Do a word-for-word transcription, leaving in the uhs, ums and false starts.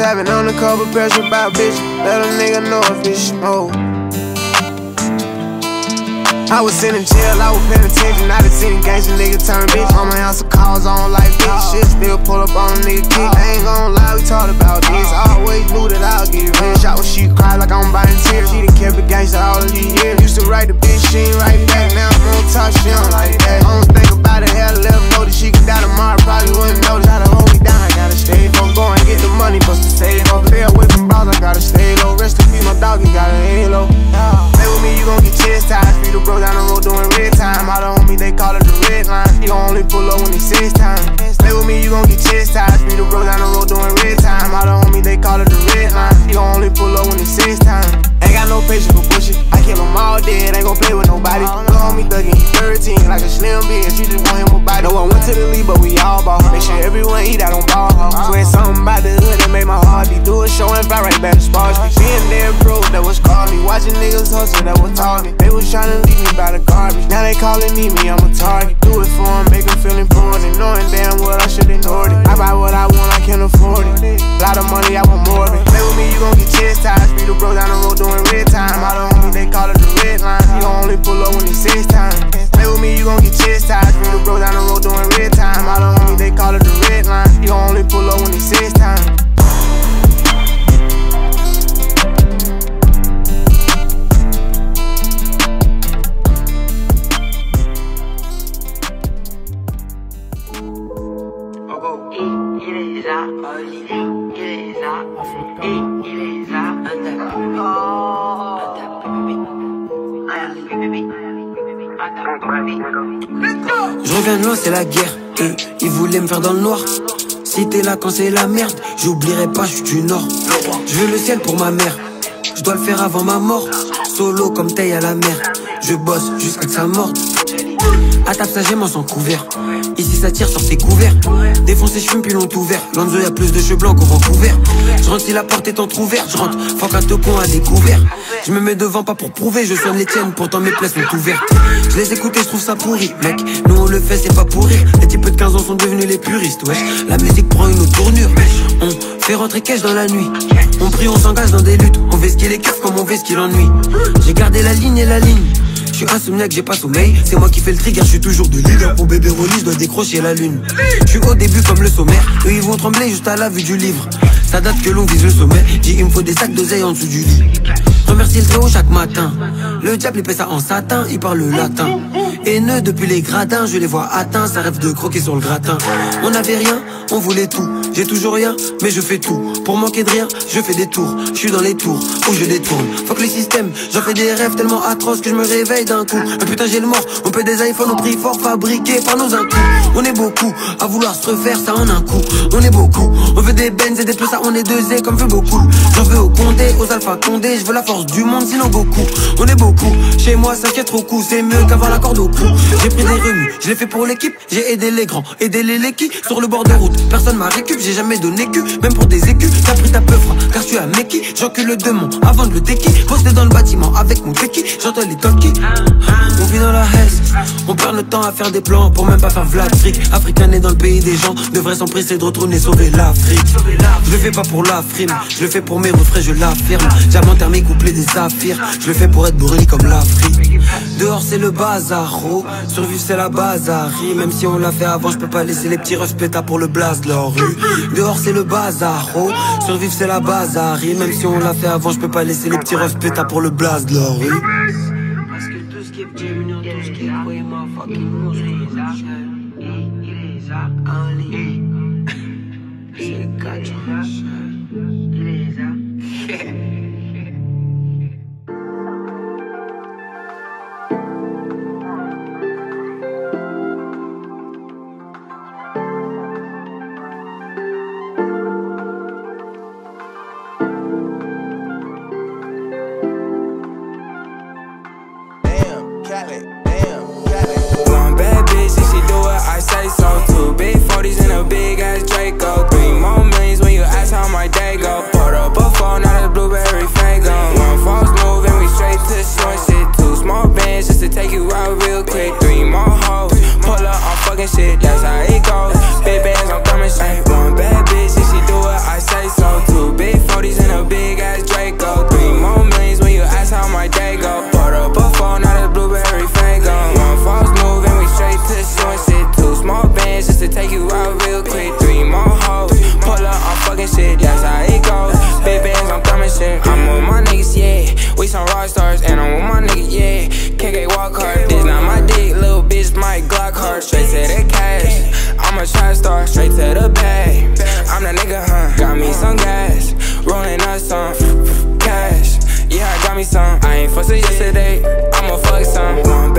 having undercover pressure by a bitch. Let a nigga know if it's smoke. I was in jail, I was paying attention. I done seen a gangsta nigga turn bitch. Mama answer calls on like bitch. Shit still pull up on a nigga kick. I ain't gon' lie, we talked about this. I always knew that I'll get rich. Shot when she cry like I'm buying tears. She done kept a gangsta all of these years. Used to write the bitch, she ain't write back. Now I'm on top, she don't like that. I don't think about it, had left notice. She could die tomorrow, probably wouldn't notice. How to hold me down, I gotta stay. Don't go and get the money, bust the save. Don't stay away from balls, I gotta stay low. Rest in peace, my dog, he got a halo. Play with me, you gon' get chastised. Be the bro down the road doing red time. All the homies, they call it the red line. He gon' only pull up when it's six time. Play with me, you gon' get chastised. Be the bro down the road doing red time. All the homies, they call it the red line. He gon' only pull up when it's six time. Ain't got no patience for bullshit. I kill them all dead, ain't gon' play with nobody. Little homie thuggin', he thirteen, like a slim bitch. She just want him a body. No one went to the league, but we all ball. Make sure everyone eat out on ball. Swear something about the hood that made my heart beat. Do a show and fly right back to Sparks. Being there broke, that was called me. Watching niggas hustle, that was taught me. They was tryna leave me by the garbage. Now they calling me, me, I'm a target. Do it for them, make them feel important. Knowing damn well I should ignored it. I buy what I want, I can't afford it. Lot of money, I want more of it. Play with me, you gon' get chastised. Be the bro down the road doing red time. All the homies, they call it the red line. You gon' only pull up when it's six time. Play with me, you gon' get chastised. Be the bro down the road doing red time. All the homies, they call it the red line. You gon' only pull up when it's six time. Je reviens de loin, c'est la guerre. Eux, ils voulaient me faire dans le noir. Si t'es là quand c'est la merde, j'oublierai pas, je suis du nord. Je veux le ciel pour ma mère, je dois le faire avant ma mort. Solo comme taille à la mer, je bosse jusqu'à que ça morde. À table ça j'aime en sans couvert. Ici ça tire sur ses couverts. Défoncé je fume puis l'ont ouvert. Lanzo y'a plus de cheveux blancs qu'au Vancouver. Je rentre si la porte est entrouverte. Je rentre, fuck un tocon à découvert. Je me mets devant pas pour prouver. Je soigne les tiennes pourtant mes plaies sont ouvertes. Je les écoute et je trouve ça pourri. Mec, nous on le fait c'est pas pour rire. Les types de quinze ans sont devenus les puristes. Wesh, la musique prend une autre tournure. On fait rentrer cash dans la nuit. On prie, on s'engage dans des luttes. On vesquille les keufs comme on vesquille l'ennui. J'ai gardé la ligne et la ligne. Je suis insomniaque, j'ai pas sommeil. C'est moi qui fais le trigger, je suis toujours de leader. Pour bébé Rolly, je dois décrocher la lune. Je suis au début comme le sommaire. Eux ils vont trembler juste à la vue du livre. Ça date que l'on vise le sommet. Dis il me faut des sacs d'oseille en dessous du lit. Remercie le très haut chaque matin. Le diable il paie ça en satin, il parle le latin. Haineux depuis les gradins, je les vois atteints. Ça rêve de croquer sur le gratin. On n'avait rien, on voulait tout. J'ai toujours rien, mais je fais tout. Pour manquer de rien, je fais des tours. Je suis dans les tours, où je détourne. Fuck les systèmes, j'en fais des rêves tellement atroces que je me réveille d'un coup. Mais putain j'ai le mort, on peut des iPhones au prix fort fabriqués par nos incous. On est beaucoup, à vouloir se refaire ça en un coup. On est beaucoup, on veut des Benz et des plus ça on est deux et comme veut beaucoup. J'en veux au Condé, aux Alpha Condé, je veux la force du monde sinon beaucoup. On est beaucoup, chez moi ça tient trop coup. C'est mieux qu'avoir la corde au cou. J'ai pris des remues, je l'ai fait pour l'équipe. J'ai aidé les grands, aidé les léquis. Sur le bord de route, personne m'a récup. J'ai jamais donné cul, même pour des écus. T'as pris ta peu froid, car tu as méqui. J'encule le démon avant de le déqui. Posté dans le bâtiment avec mon péqui. J'entends les talkies. On vit dans la haisse, on perd notre temps à faire des plans pour même pas faire Vlad fric. Africain né dans le pays des gens, devrait s'empresser de retourner sauver l'Afrique. Je le fais pas pour la frime, je le fais pour mes refrains, je l'affirme. Diamant thermique couplé des saphirs, je le fais pour être brûlé comme l'Afrique. Dehors c'est le bazar, oh. Survivre c'est la bazarie. Même si on l'a fait avant, je peux pas laisser les petits refs pétas pour le blast de leur rue. Dehors c'est le bazar, oh. Survivre c'est la bazarie. Même si on l'a fait avant, je peux pas laisser les petits refs pétas pour le blast de leur rue. Parce que tout ce qui est petit, tout ce qui est croyez ma fucking mouche. Il est là, en ligne. C'est le quatre. Il est là. One bad bitch, if she do it, I say so. Two big forties and a big ass Draco. Three more millions when you ask how my day go. Put up a phone, now the blueberry fango. One false move and we straight to short shit. Two small bands just to take you out real quick. Three more hoes, pull up on fucking shit, that's how it goes. Big bands, I'm coming straight. One bad bitch, if she do it, I say so. Two straight to the bag. I'm the nigga, huh? Got me some gas, rolling up some cash. Yeah, I got me some. I ain't fussing yesterday, I'ma fuck some.